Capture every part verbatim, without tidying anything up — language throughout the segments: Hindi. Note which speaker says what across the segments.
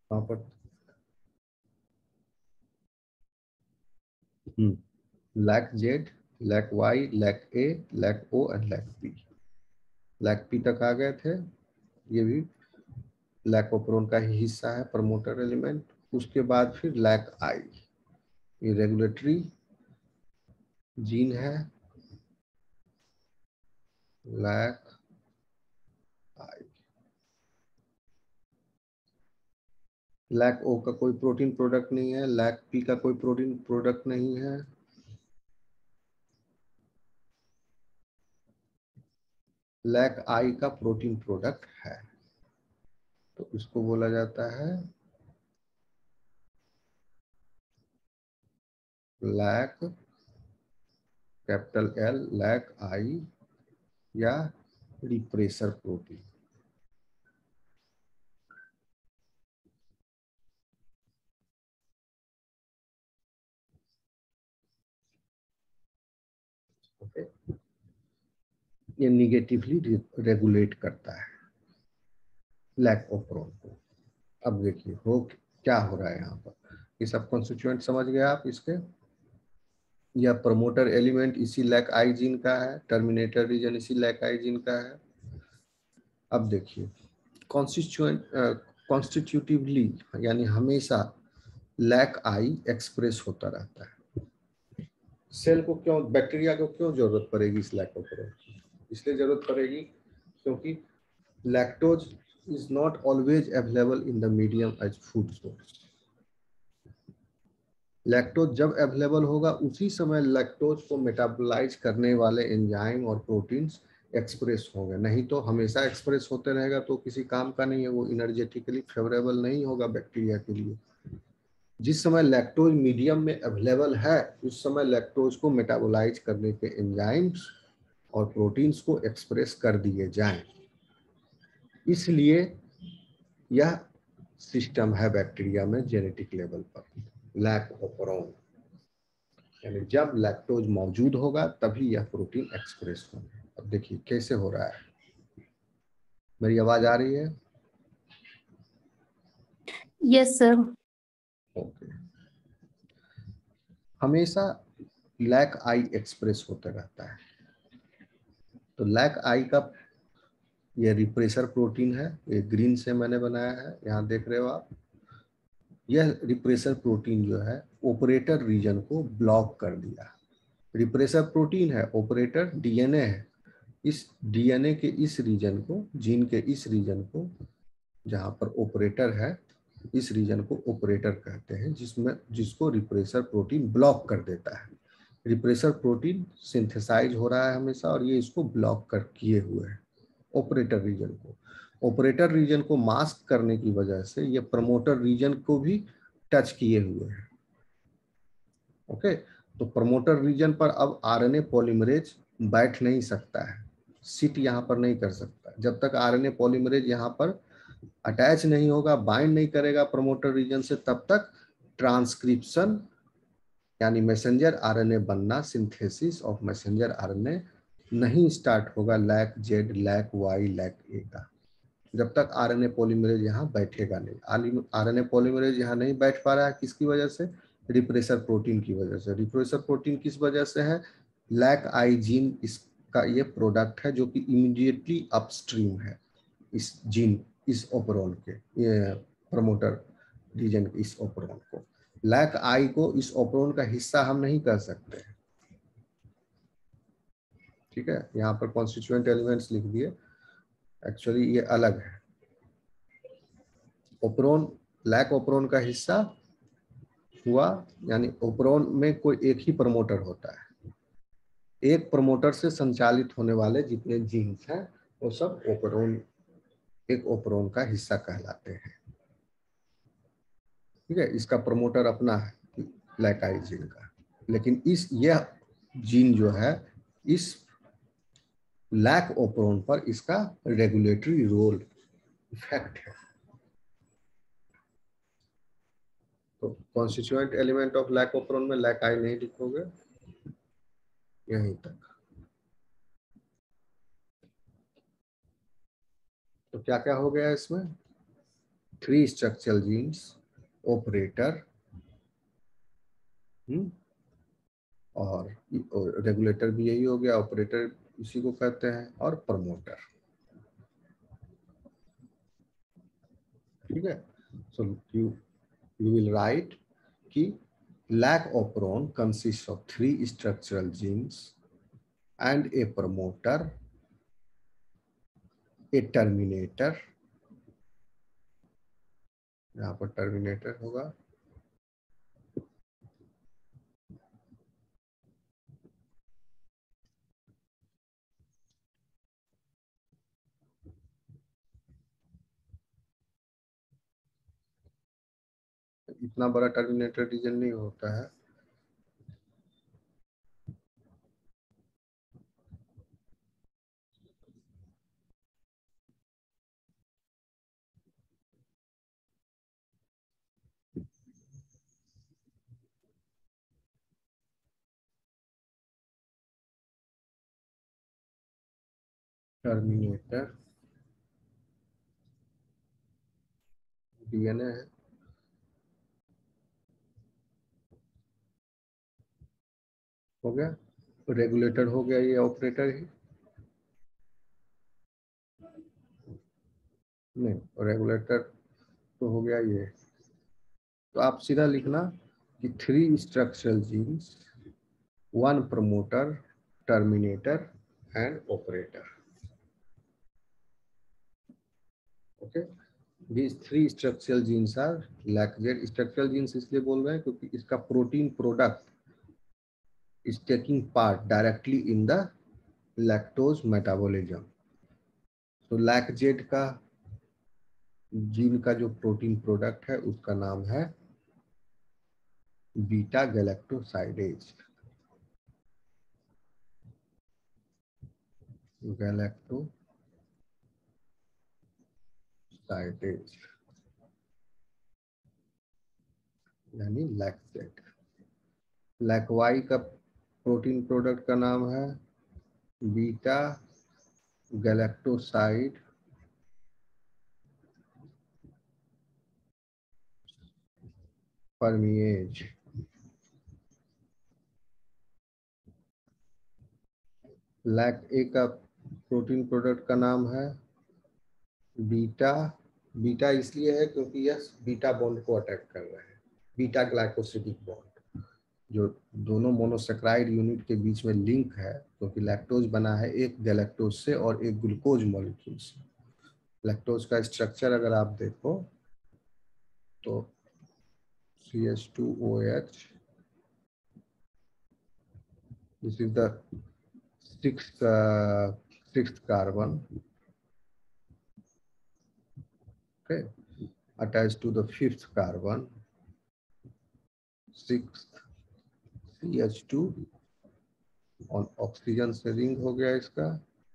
Speaker 1: वहां पर lac Z, lac Y, lac A, lac O and lac P. Lac P तक आ गए थे, ये भी लैक ऑपरोन का ही हिस्सा है, प्रमोटर एलिमेंट। उसके बाद फिर लैक आई, ये रेगुलेटरी जीन है, लैक आई। लैक ओ का कोई प्रोटीन प्रोडक्ट नहीं है, लैक पी का कोई प्रोटीन प्रोडक्ट नहीं है। लैक आई का प्रोटीन प्रोडक्ट है, तो इसको बोला जाता है lac capital L, lac I या रिप्रेसर प्रोटीन। ओके, ये निगेटिवली रेगुलेट करता है लैक ऑपरोन को। अब देखिए हो क्या हो रहा है यहाँ पर, ये सब कॉन्स्टिट्यूएंट समझ गए आप इसके। यह प्रमोटर एलिमेंट इसी लैक आई जीन का है, टर्मिनेटर रीजन इसी लैक आई जीन का है। अब देखिए कॉन्स्टिट्यूएंट कॉन्स्टिट्यूटिवली यानी हमेशा लैक आई एक्सप्रेस होता रहता है। सेल को क्यों, बैक्टीरिया को क्यों जरूरत पड़ेगी इस लैक ऑपरोन की? इसलिए जरूरत पड़ेगी क्योंकि lactose is not always available in the medium as food source. Lactose जब अवेलेबल होगा उसी समय लैक्टोज को मेटाबोलाइज करने वाले एंजाइम और प्रोटीन्स एक्सप्रेस होंगे, नहीं तो हमेशा एक्सप्रेस होते रहेगा तो किसी काम का नहीं है, वो इनर्जेटिकली फेवरेबल नहीं होगा बैक्टीरिया के लिए। जिस समय लैक्टोज मीडियम में अवेलेबल है उस समय लैक्टोज को मेटाबोलाइज करने के एंजाइम्स और प्रोटीन्स को एक्सप्रेस कर दिए जाएं। इसलिए यह सिस्टम है बैक्टीरिया में जेनेटिक लेवल पर, लैक ऑपरोन, यानी जब लैक्टोज मौजूद होगा तभी यह प्रोटीन एक्सप्रेस होगा। अब देखिए कैसे हो रहा है, मेरी आवाज आ रही है?
Speaker 2: Yes sir.
Speaker 1: ओके, हमेशा लैक आई एक्सप्रेस होता रहता है। तो लैक आई का ये रिप्रेसर प्रोटीन है, ये ग्रीन से मैंने बनाया है, यहाँ देख रहे हो आप। यह रिप्रेसर प्रोटीन जो है ऑपरेटर रीजन को ब्लॉक कर दिया। रिप्रेसर प्रोटीन है, ऑपरेटर डीएनए है। इस डीएनए के इस रीजन को, जीन के इस रीजन को जहां पर ऑपरेटर है, इस रीजन को ऑपरेटर कहते हैं, जिसमें जिसको रिप्रेसर प्रोटीन ब्लॉक कर देता है। रिप्रेसर प्रोटीन सिंथेसाइज हो रहा है हमेशा और ये इसको ब्लॉक कर किए हुए है ऑपरेटर रीजन को। ऑपरेटर रीजन को मास्क करने की वजह से ये प्रमोटर रीजन को भी टच किए हुए हैं। ओके, तो प्रमोटर रीजन पर अब आरएनए पॉलीमरेज बैठ नहीं सकता है, सिट यहाँ पर नहीं कर सकता। जब तक आरएनए पॉलीमरेज यहाँ पर अटैच नहीं होगा, बाइंड नहीं करेगा प्रमोटर रीजन से, तब तक ट्रांसक्रिप्शन यानी मैसेंजर आरएनए बनना, सिंथेसिस ऑफ मैसेंजर आरएनए नहीं स्टार्ट होगा lac Z, lac Y, lac A का, जब तक आरएनए पॉलीमरेज यहाँ बैठेगा नहीं। आरएनए पॉलीमरेज यहाँ नहीं बैठ पा रहा है, किसकी वजह से? रिप्रेसर प्रोटीन की वजह से। रिप्रेसर प्रोटीन किस वजह से है? लैक आई जीन इसका ये प्रोडक्ट है जो कि इमीडिएटली अपस्ट्रीम है इस जीन, इस ऑपरोन के, ये प्रमोटर रीजन इस ऑपरोन को। लैक आई को इस ऑपरोन का हिस्सा हम नहीं कर सकते, ठीक है। यहाँ पर कॉन्स्टिट्यूएंट एलिमेंट्स लिख दिए, एक्चुअली ये अलग है। ओपरोन लैक ओपरोन का हिस्सा हुआ, यानी ओपरोन में कोई एक ही प्रमोटर होता है, एक प्रमोटर से संचालित होने वाले जितने जीन्स हैं वो सब ओपरोन, एक ओपरोन का हिस्सा कहलाते हैं, ठीक है। इसका प्रमोटर अपना है लैक आई जीन का, लेकिन इस यह जीन जो है इस लैक ओपरोन पर इसका रेगुलेटरी रोल इफेक्ट है। तो constituent element of lac operon में लैक आई नहीं लिखोगे, यहीं तक। तो क्या क्या हो गया इसमें? थ्री स्ट्रक्चरल जीन्स, ऑपरेटर और रेगुलेटर भी यही हो गया, ऑपरेटर इसी को कहते हैं, और प्रमोटर। ठीक है, so you you will write कि lac operon consists of three structural genes and a promoter, a terminator, यहाँ पर टर्मिनेटर होगा, इतना बड़ा टर्मिनेटर रीजन नहीं होता है। टर्मिनेटर डीएनए है, हो गया। रेगुलेटर हो गया ये ऑपरेटर ही नहीं, रेगुलेटर तो हो गया ये। तो आप सीधा लिखना कि three structural genes, one promoter, terminator and operator. Okay, these three structural genes are lactate। structural genes इसलिए बोल रहे हैं क्योंकि इसका protein product is taking part directly in the lactose metabolism। तो लैक्जेट का जीन का जो प्रोटीन प्रोडक्ट है उसका नाम है बीटा गैलेक्टोसाइडेज। गैलेक्टोसाइडेज यानी लैक्जेट। लैक्वाई का प्रोटीन प्रोडक्ट का नाम है beta galactoside permease. Lac A का प्रोटीन प्रोडक्ट का नाम है बीटा। बीटा इसलिए है क्योंकि यह बीटा बॉन्ड को अटैक कर रहा है, बीटा ग्लाइकोसिडिक बॉन्ड जो दोनों मोनोसेक्राइड यूनिट के बीच में लिंक है, क्योंकि लैक्टोज बना है एक गैलेक्टोज से और एक ग्लूकोज मॉलिक्यूल से। लैक्टोज का स्ट्रक्चर अगर आप देखो तो C H two O H, this is the sixth sixth carbon, okay, attached to the fifth carbon, sixth C H two और ऑक्सीजन से रिंग हो गया इसका।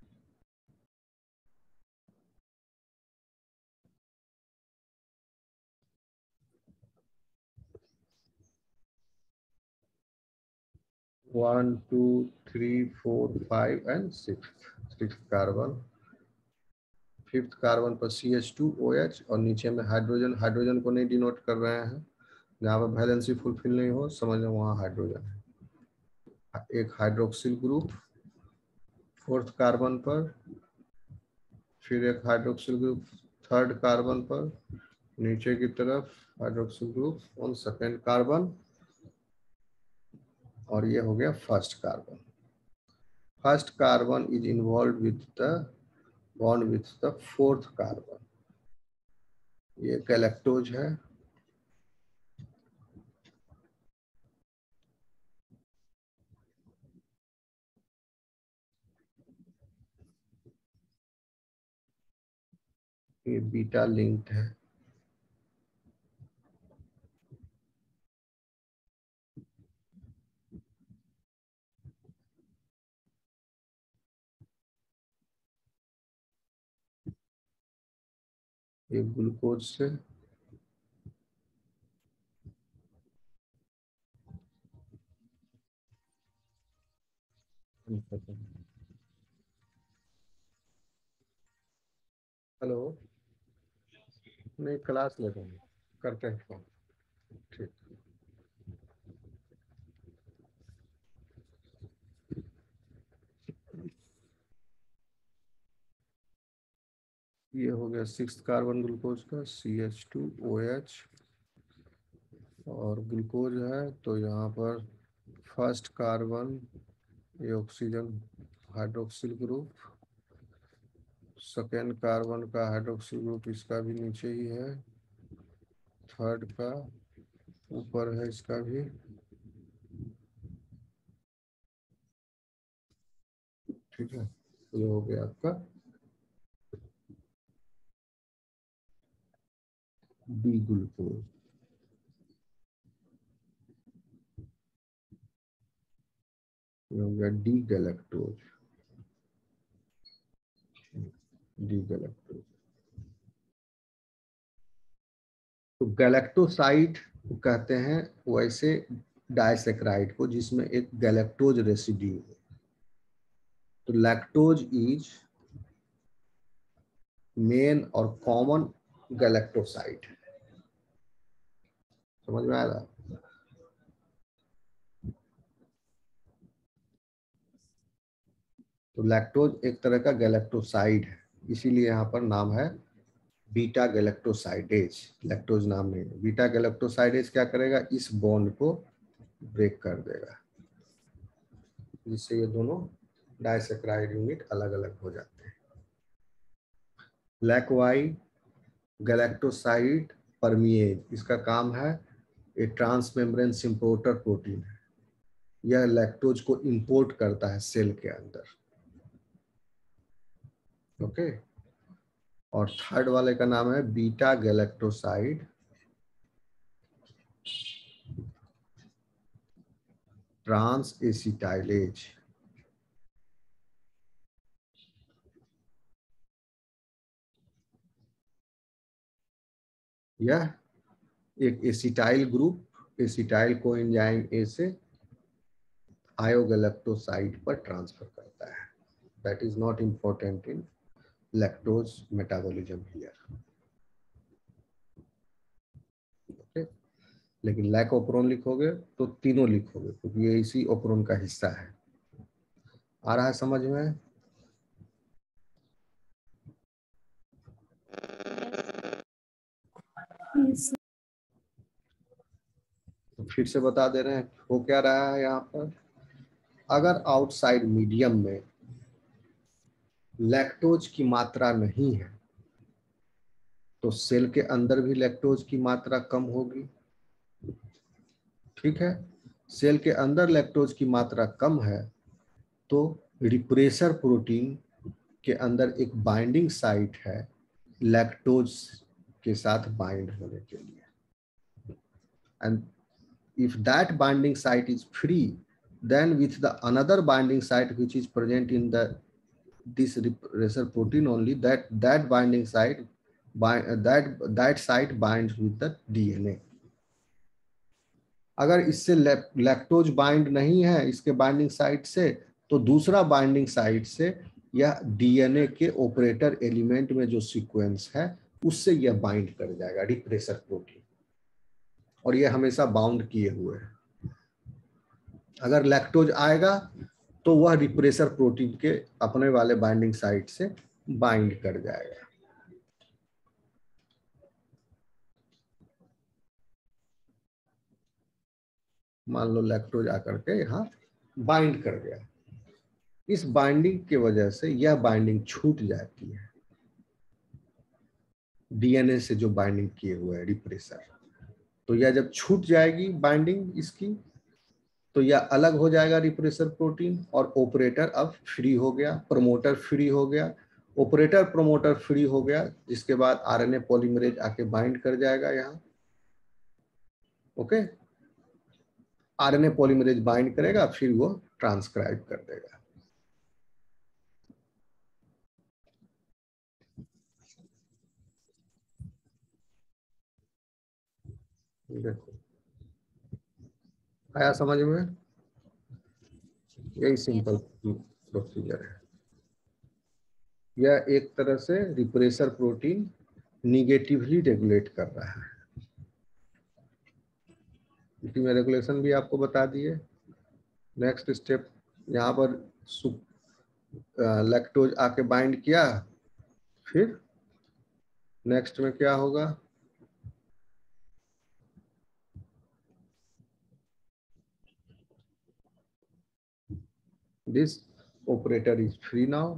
Speaker 1: One two three four five and six six carbon. Fifth carbon पर C H two O H और नीचे में हाइड्रोजन। हाइड्रोजन को नहीं डिनोट कर रहे हैं, जहाँ पर वैलेंसी फुलफिल नहीं हो समझ लो वहाँ हाइड्रोजन है। एक हाइड्रोक्सिल ग्रुप फोर्थ कार्बन पर, फिर एक हाइड्रोक्सिल ग्रुप थर्ड कार्बन पर, नीचे की तरफ hydroxyl group on second carbon, और ये हो गया first carbon. First carbon is involve with the bond with the fourth carbon. ये गैलेक्टोज है, ये बीटा लिंक्ड है। ये ग्लूकोज से, हेलो नहीं क्लास ले रहे हैं, करते हैं फोन। ठीक, ये हो गया सिक्स कार्बन ग्लूकोज का C H two O H, और ग्लूकोज है तो यहाँ पर फर्स्ट कार्बन, ये oxygen hydroxyl group, second carbon का हाइड्रोक्सिल ग्रुप इसका भी नीचे ही है, थर्ड का ऊपर है इसका भी, ठीक है। ये हो गया आपका डी ग्लूकोज। ये हो गया डी गैलेक्टोज, डी गैलेक्टोज। तो गैलेक्टोसाइड कहते हैं वैसे डाइसेक्राइड को जिसमें एक गैलेक्टोज रेसिड्यू है। तो लैक्टोज इज मेन और कॉमन गैलेक्टोसाइड। समझ में आया? तो लैक्टोज एक तरह का गैलेक्टोसाइड है, इसीलिए यहाँ पर नाम है बीटा गैलेक्टोसाइडेज, लैक्टोज नाम नहीं है। बीटा गैलेक्टोसाइडेज क्या करेगा, इस बॉन्ड को ब्रेक कर देगा, जिससे ये दोनों डाइसैकराइड यूनिट अलग अलग हो जाते हैं। लैकवाई गैलेक्टोसाइड परमिएज, इसका काम है, ये ट्रांसमेम्ब्रेन सिम्पोर्टर प्रोटीन है, यह लैक्टोज को इंपोर्ट करता है सेल के अंदर। ओके। और थर्ड वाले का नाम है बीटा गैलेक्टोसाइड ट्रांस एसिटाइलेज। यह एक एसिटाइल ग्रुप, एसिटाइल को एंजाइम ए से आयोगैलेक्टोसाइड पर ट्रांसफर करता है। That is not important in lactose metabolism here. Okay, लेकिन लैक ओप्रोन लिखोगे तो तीनों लिखोगे क्योंकि ये इसी ओप्रोन का हिस्सा है। आ रहा है समझ में?
Speaker 2: yes,
Speaker 1: तो फिर से बता दे रहे हैं हो क्या रहा है यहाँ पर। अगर आउटसाइड मीडियम में लैक्टोज की मात्रा नहीं है तो सेल के अंदर भी लैक्टोज की मात्रा कम होगी। ठीक है, सेल के अंदर लैक्टोज की मात्रा कम है तो रिप्रेसर प्रोटीन के अंदर एक बाइंडिंग साइट है लैक्टोज के साथ बाइंड होने के लिए, and if that binding site is free, then with the another binding site which is present in the this repressor protein only, that that binding site bind uh, that that site binds with the D N A. अगर इससे लैक्टोज बाइंड नहीं है इसके बाइंडिंग साइट से, तो दूसरा बाइंडिंग साइट से यह डीएनए के ऑपरेटर एलिमेंट में जो सीक्वेंस है उससे यह बाइंड कर जाएगा रिप्रेसर प्रोटीन, और यह हमेशा बाउंड किए हुए है। अगर लैक्टोज आएगा तो वह रिप्रेसर प्रोटीन के अपने वाले बाइंडिंग साइट से बाइंड कर जाएगा। मान लो लैक्टोज आकर के यहाँ बाइंड कर गया, इस बाइंडिंग के वजह से यह बाइंडिंग छूट जाती है डीएनए से जो बाइंडिंग किए हुए है रिप्रेसर। तो यह जब छूट जाएगी बाइंडिंग इसकी, तो यह अलग हो जाएगा रिप्रेसर प्रोटीन, और ऑपरेटर अब फ्री हो गया, प्रमोटर फ्री हो गया। ऑपरेटर प्रमोटर फ्री हो गया जिसके बाद आरएनए पॉलीमरेज आके बाइंड कर जाएगा यहाँ। ओके, आरएनए पॉलीमरेज बाइंड करेगा, फिर वो ट्रांसक्राइब कर देगा। देखो आया समझ में? यही सिंपल प्रोसीजर है। यह एक तरह से रिप्रेसर प्रोटीन निगेटिवली रेगुलेट कर रहा है। इसी में रेगुलेशन भी आपको बता दिए। नेक्स्ट स्टेप, यहाँ पर लैक्टोज आके बाइंड किया, फिर नेक्स्ट में क्या होगा, this operator is free now.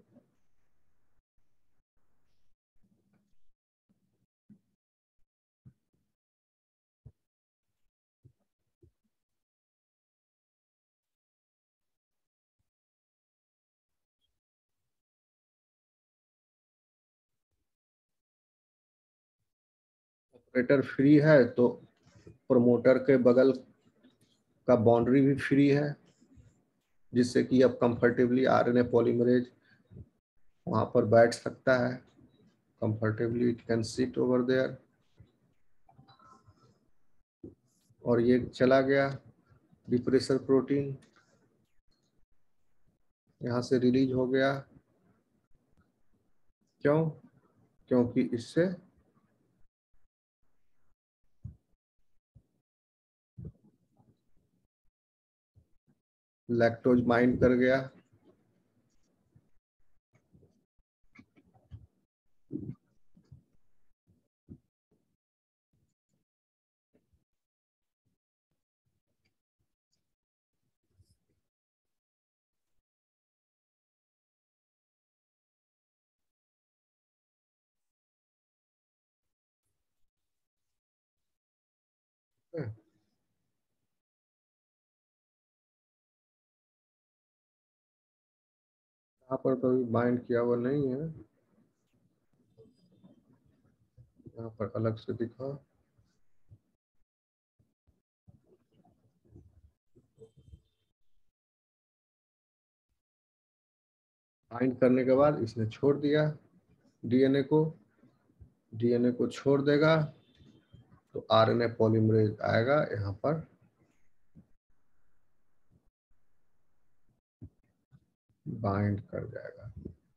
Speaker 1: Operator free है तो प्रमोटर के बगल का बाउंड्री भी फ्री है, जिससे कि अब कंफर्टेबली आरएनए पॉलीमरेज वहां पर बैठ सकता है। Comfortably it can sit over there. और ये चला गया रिप्रेसर प्रोटीन, यहाँ से रिलीज हो गया। क्यों? क्योंकि इससे लैक्टोज बाइंड कर गया। यहाँ पर कभी बाइंड किया हुआ नहीं है, यहाँ पर अलग से दिखा। बाइंड करने के बाद इसने छोड़ दिया डीएनए को, डीएनए को छोड़ देगा तो आरएनए पॉलीमरेज आएगा यहाँ पर, बाइंड कर जाएगा।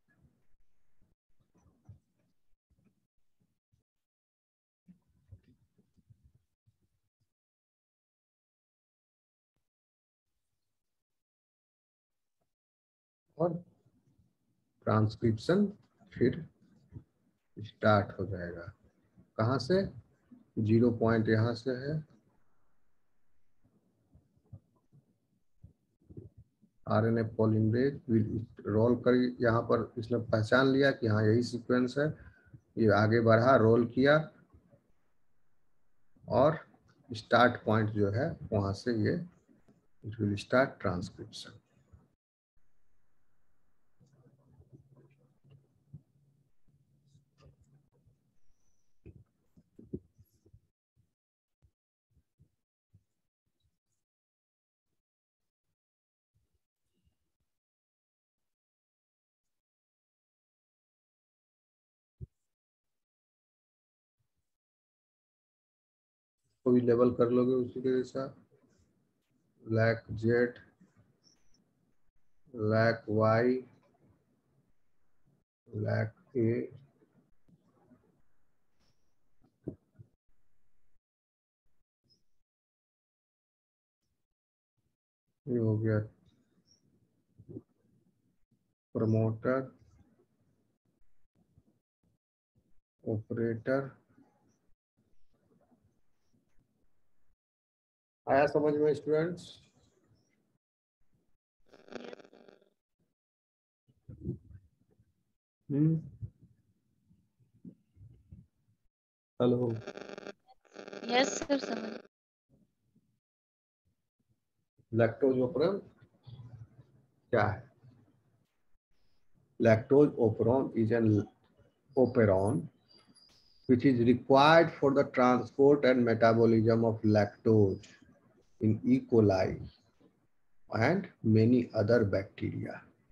Speaker 1: और ट्रांसक्रिप्शन फिर स्टार्ट हो जाएगा। कहाँ से? जीरो पॉइंट यहाँ से है, आरएनए पॉलीमरेज विल रोल कर, यहाँ पर इसने पहचान लिया कि हाँ यही सीक्वेंस है, ये आगे बढ़ा, रोल किया और स्टार्ट पॉइंट जो है वहां से ये इट विल स्टार्ट ट्रांसक्रिप्शन। को भी लेबल कर लोगे उसी के जैसा, lac Z, lac Y, lac A, ये हो गया प्रमोटर, ऑपरेटर। आया समझ में students? Hmm, hello,
Speaker 2: yes sir समझ।
Speaker 1: लैक्टोज ओपरम क्या है? Lactose operon is an operon which is required for the transport and metabolism of lactose in E. coli and many other bacteria.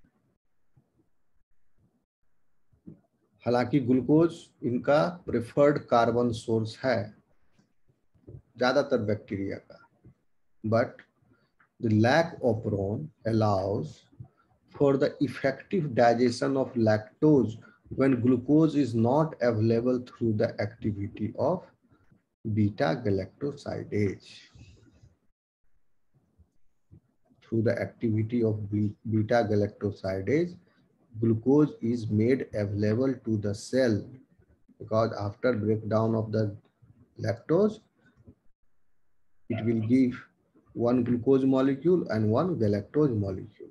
Speaker 1: हालांकि ग्लूकोज इनका प्रेफर्ड कार्बन सोर्स है ज्यादातर बैक्टीरिया का, but the lac operon allows for the effective digestion of lactose when glucose is not available through the activity of beta galactosidase. Through the activity of beta galactosidase, glucose is made available to the cell, because after breakdown of the lactose, it will give one glucose molecule and one galactose molecule.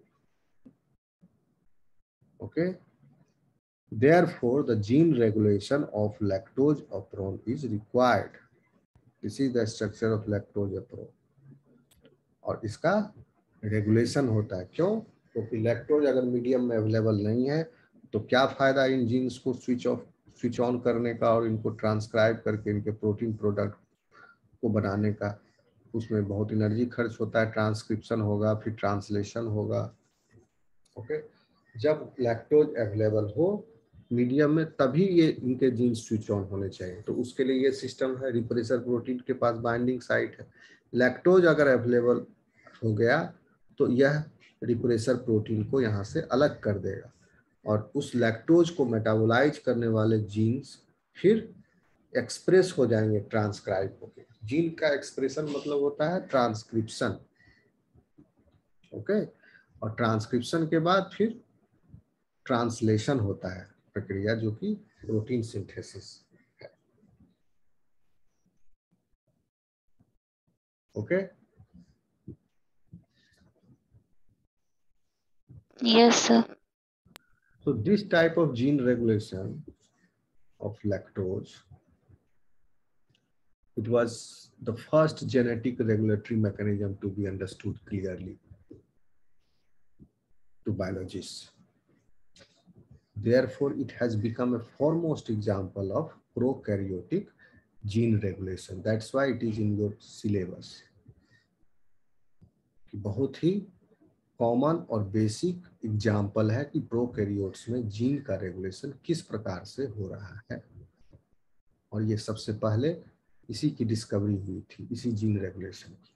Speaker 1: Okay. Therefore, the gene regulation of lactose operon is required. This is the structure of lactose operon. और इसका रेगुलेशन होता है. क्यों? क्योंकि लैक्टोज अगर मीडियम में अवेलेबल नहीं है तो क्या फायदा इन जीन्स को स्विच ऑफ स्विच ऑन करने का और इनको ट्रांसक्राइब करके इनके प्रोटीन प्रोडक्ट को बनाने का. उसमें बहुत एनर्जी खर्च होता है, ट्रांसक्रिप्शन होगा, फिर ट्रांसलेशन होगा. ओके. जब लैक्टोज अवेलेबल हो मीडियम में तभी ये इनके जीन स्विच ऑन होने चाहिए. तो उसके लिए ये सिस्टम है. रिप्रेसर प्रोटीन के पास बाइंडिंग साइट है. लैक्टोज अगर अवेलेबल हो गया तो यह रिप्रेसर प्रोटीन को यहाँ से अलग कर देगा और उस लैक्टोज को मेटाबोलाइज करने वाले जीन्स फिर एक्सप्रेस हो जाएंगे ट्रांसक्राइब होकर. जीन का एक्सप्रेशन मतलब होता है ट्रांसक्रिप्शन. ओके. और ट्रांसक्रिप्शन के बाद फिर ट्रांसलेशन होता है प्रक्रिया, जो कि प्रोटीन सिंथेसिस है. Okay.
Speaker 2: Yes, sir.
Speaker 1: So this type of gene regulation of lactose, it was the first genetic regulatory mechanism to be understood clearly to biologists. Therefore, it has become a foremost example of prokaryotic gene regulation. That's why it is in your syllabus. बहुत ही कॉमन और बेसिक एग्जाम्पल है कि प्रोकैरियोट्स में जीन का रेगुलेशन किस प्रकार से हो रहा है. और ये सबसे पहले इसी की डिस्कवरी हुई थी, इसी जीन रेगुलेशन की.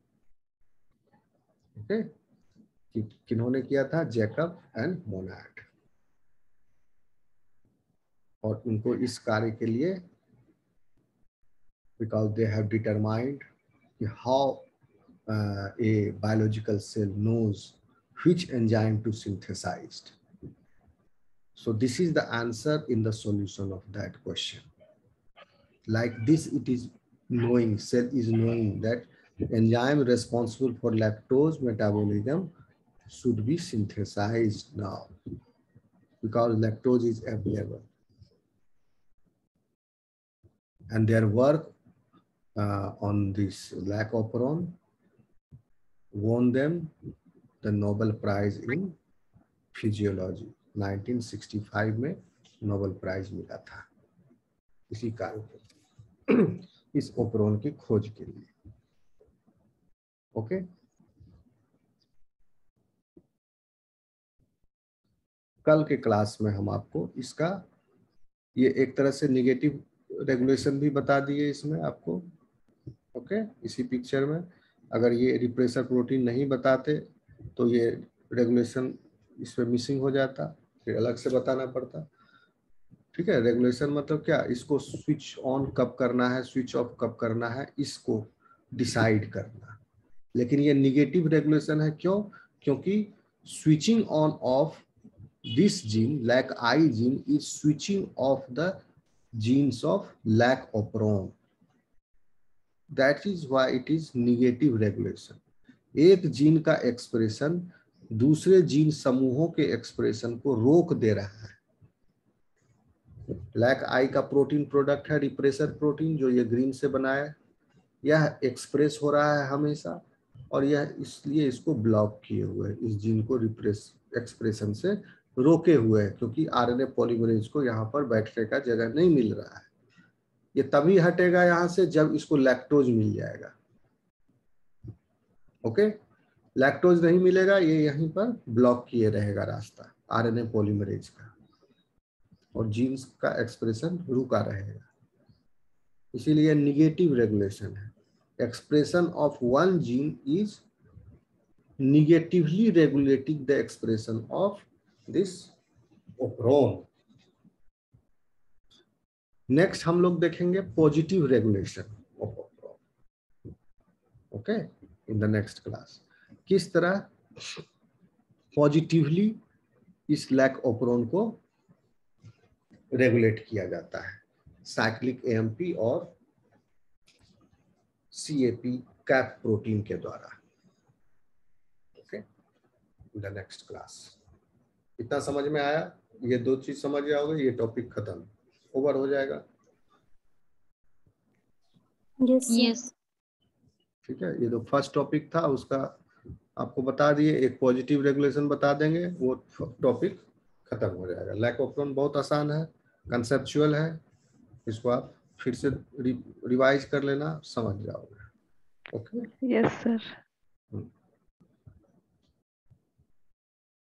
Speaker 1: ओके. कि किन्होंने किया था? Jacob and Monod. और उनको इस कार्य के लिए बिकॉज दे हैव डिटरमाइंड कि how Uh, a biological cell knows which enzyme to synthesize. So this is the answer in the solution of that question. Like this, it is knowing, cell is knowing that enzyme responsible for lactose metabolism should be synthesized now because lactose is available. And their work uh, on this lac operon won them the Nobel Prize in Physiology. Nineteen sixty five में नोबेल प्राइज मिला था इसी कार्य के, इस ओपरॉन की खोज के लिए. ओके. कल के क्लास में हम आपको इसका ये एक तरह से निगेटिव रेगुलेशन भी बता दिए इसमें आपको. ओके. इसी पिक्चर में अगर ये रिप्रेसर प्रोटीन नहीं बताते तो ये रेगुलेशन इसमें मिसिंग हो जाता, फिर अलग से बताना पड़ता. ठीक है. रेगुलेशन मतलब क्या? इसको स्विच ऑन कब करना है, स्विच ऑफ कब करना है, इसको डिसाइड करना. लेकिन ये निगेटिव रेगुलेशन है. क्यों? क्योंकि switching on off this gene lac I gene is switching off the genes of lac operon. That is why it is negative regulation. एक जीन का एक्सप्रेशन दूसरे जीन समूहों के एक्सप्रेशन को रोक दे रहा है. लैक आई का प्रोटीन प्रोडक्ट है रिप्रेसर प्रोटीन, जो ये ग्रीन से बनाया, यह एक्सप्रेस हो रहा है हमेशा और यह इसलिए इसको ब्लॉक किए हुए है, इस जीन को रिप्रेस एक्सप्रेशन से रोके हुए है, क्योंकि आरएनए पॉलीमरेज को यहाँ पर बैठने का जगह नहीं मिल रहा है. ये तभी हटेगा यहाँ से जब इसको लैक्टोज मिल जाएगा. ओके. लैक्टोज नहीं मिलेगा, ये यहीं पर ब्लॉक किए रहेगा रास्ता आरएनए पॉलीमरेज का और जीन्स का एक्सप्रेशन रुका रहेगा. इसीलिए निगेटिव रेगुलेशन है. Expression of one gene is negatively regulating the expression of this operon. Next हम लोग देखेंगे positive regulation of operon, okay, in the next class. किस तरह पॉजिटिवली इस लैक ऑपरॉन को रेगुलेट किया जाता है साइक्लिक एएमपी और सीएपी कैप प्रोटीन के द्वारा, okay, in the next class. इतना समझ में आया? ये दो चीज समझ जाओगे, ये टॉपिक खत्म, ओवर हो जाएगा।
Speaker 2: यस यस
Speaker 1: ठीक है, ये जो फर्स्ट टॉपिक था उसका आपको बता दिए, एक पॉजिटिव रेगुलेशन बता देंगे, वो टॉपिक खत्म हो जाएगा। लैक ऑपरॉन बहुत आसान है, कंसेप्चुअल है, इसको आप फिर से रि, रिवाइज कर लेना, समझ जाओगे। Okay,
Speaker 3: yes sir.